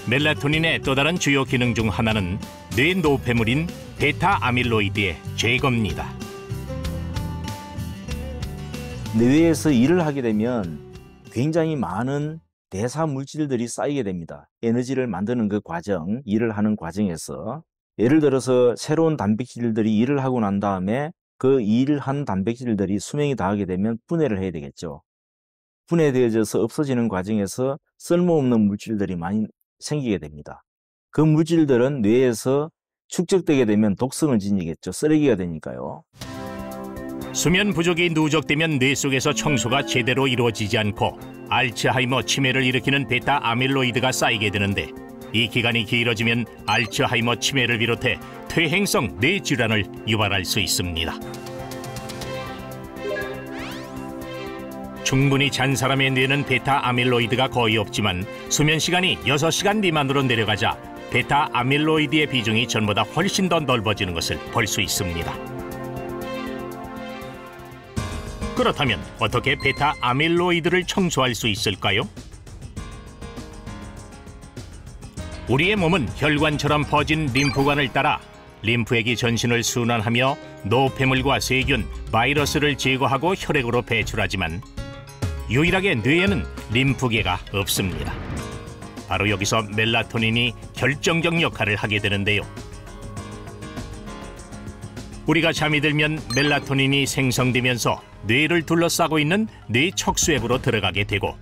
멜라토닌의 또 다른 주요 기능 중 하나는 뇌 노폐물인 베타아밀로이드의 제거입니다. 뇌에서 일을 하게 되면 굉장히 많은 대사 물질들이 쌓이게 됩니다. 에너지를 만드는 그 과정, 일을 하는 과정에서 예를 들어서 새로운 단백질들이 일을 하고 난 다음에 그 일한 단백질들이 수명이 다하게 되면 분해를 해야 되겠죠. 분해되어져서 없어지는 과정에서 쓸모없는 물질들이 많이 생기게 됩니다. 그 물질들은 뇌에서 축적되게 되면 독성을 지니겠죠. 쓰레기가 되니까요. 수면 부족이 누적되면 뇌 속에서 청소가 제대로 이루어지지 않고 알츠하이머 치매를 일으키는 베타아밀로이드가 쌓이게 되는데, 이 기간이 길어지면 알츠하이머 치매를 비롯해 퇴행성 뇌질환을 유발할 수 있습니다. 충분히 잔 사람의 뇌는 베타아밀로이드가 거의 없지만 수면 시간이 6시간 미만으로 내려가자 베타아밀로이드의 비중이 전보다 훨씬 더 넓어지는 것을 볼 수 있습니다. 그렇다면 어떻게 베타아밀로이드를 청소할 수 있을까요? 우리의 몸은 혈관처럼 퍼진 림프관을 따라 림프액이 전신을 순환하며 노폐물과 세균, 바이러스를 제거하고 혈액으로 배출하지만 유일하게 뇌에는 림프계가 없습니다. 바로 여기서 멜라토닌이 결정적 역할을 하게 되는데요. 우리가 잠이 들면 멜라토닌이 생성되면서 뇌를 둘러싸고 있는 뇌 척수액으로 들어가게 되고,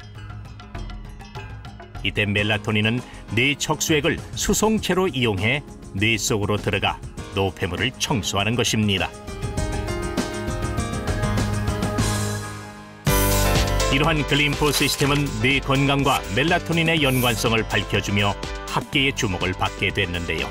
이때 멜라토닌은 뇌 척수액을 수송체로 이용해 뇌 속으로 들어가 노폐물을 청소하는 것입니다. 이러한 글림프 시스템은 뇌 건강과 멜라토닌의 연관성을 밝혀주며 학계의 주목을 받게 됐는데요.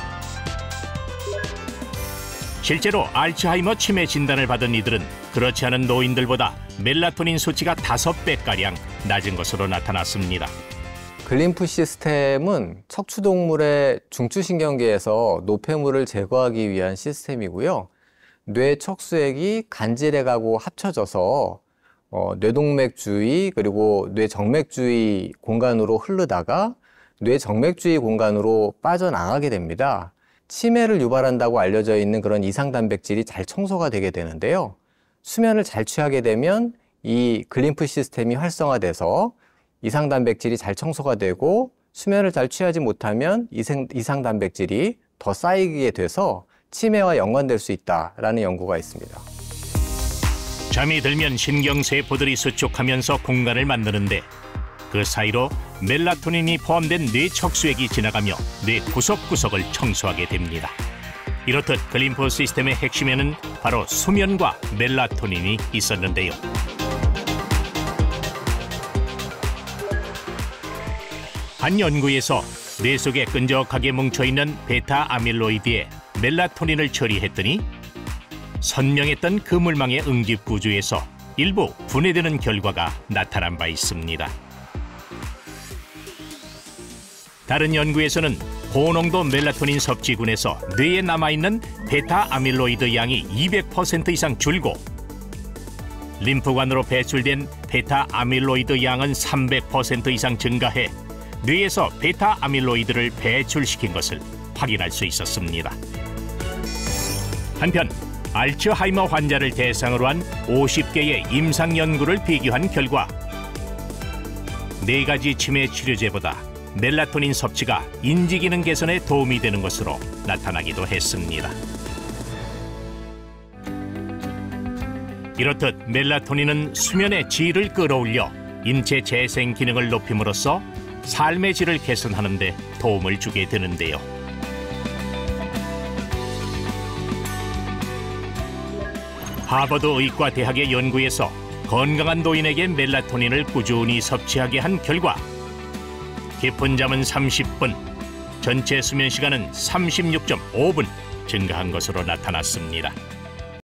실제로 알츠하이머 치매 진단을 받은 이들은 그렇지 않은 노인들보다 멜라토닌 수치가 5배가량 낮은 것으로 나타났습니다. 글림프 시스템은 척추동물의 중추신경계에서 노폐물을 제거하기 위한 시스템이고요. 뇌 척수액이 간질해가고 합쳐져서 뇌동맥 주위 그리고 뇌정맥 주위 공간으로 흐르다가 뇌정맥 주위 공간으로 빠져나가게 됩니다. 치매를 유발한다고 알려져 있는 그런 이상 단백질이 잘 청소가 되게 되는데요. 수면을 잘 취하게 되면 이 글림프 시스템이 활성화돼서 이상 단백질이 잘 청소가 되고, 수면을 잘 취하지 못하면 이상 단백질이 더 쌓이게 돼서 치매와 연관될 수 있다라는 연구가 있습니다. 잠이 들면 신경세포들이 수축하면서 공간을 만드는데, 그 사이로 멜라토닌이 포함된 뇌 척수액이 지나가며 뇌 구석구석을 청소하게 됩니다. 이렇듯 글림프 시스템의 핵심에는 바로 수면과 멜라토닌이 있었는데요. 한 연구에서 뇌 속에 끈적하게 뭉쳐있는 베타아밀로이드에 멜라토닌을 처리했더니 선명했던 그물망의 응집 구조에서 일부 분해되는 결과가 나타난 바 있습니다. 다른 연구에서는 고농도 멜라토닌 섭취군에서 뇌에 남아있는 베타아밀로이드 양이 200% 이상 줄고, 림프관으로 배출된 베타아밀로이드 양은 300% 이상 증가해 뇌에서 베타아밀로이드를 배출시킨 것을 확인할 수 있었습니다. 한편 알츠하이머 환자를 대상으로 한 50개의 임상 연구를 비교한 결과 4가지 치매 치료제보다 멜라토닌 섭취가 인지기능 개선에 도움이 되는 것으로 나타나기도 했습니다. 이렇듯 멜라토닌은 수면의 질을 끌어올려 인체 재생 기능을 높임으로써 삶의 질을 개선하는 데 도움을 주게 되는데요. 하버드 의과대학의 연구에서 건강한 노인에게 멜라토닌을 꾸준히 섭취하게 한 결과 깊은 잠은 30분, 전체 수면 시간은 36.5분 증가한 것으로 나타났습니다.